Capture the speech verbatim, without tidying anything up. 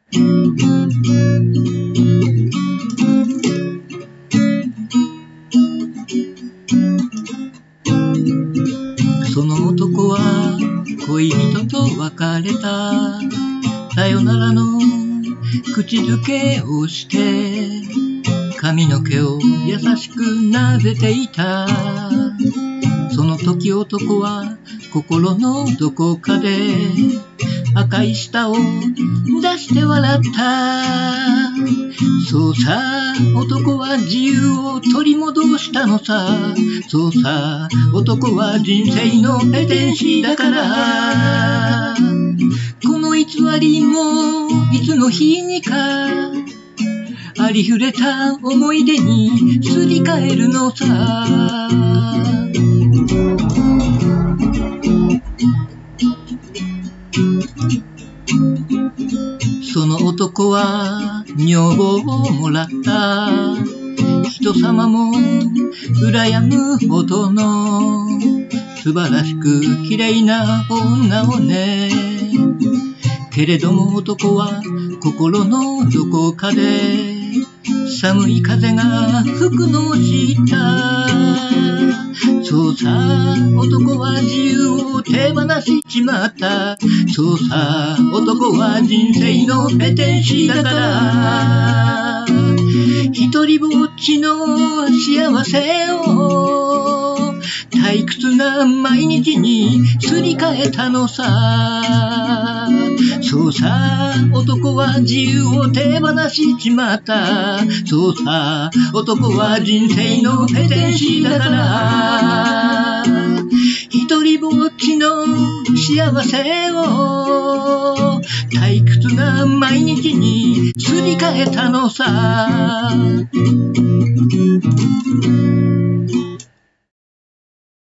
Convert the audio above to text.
その男は恋人と別れた。さよならの口づけをして髪の毛を優しく撫でていた。その時男は心のどこかで赤い舌を出して笑った。そうさ、男は自由を取り戻したのさ。そうさ、男は人生のペテン師だから。この偽りもいつの日にかありふれた思い出にすり替えるのさ。その男は女房をもらった。人様も羨むほどの素晴らしく綺麗な女をね。けれども男は心のどこかで寒い風が吹くのを知った。そうさ、男は自由を手放しちまった。そうさ、男は人生のペテン師だから。一人ぼっちの幸せを退屈な毎日にすり替えたのさ。そうさ、男は自由を手放しちまった。そうさ、男は人生のペテン師だから。一人ぼっちの幸せを退屈な毎日にすり替えたのさ。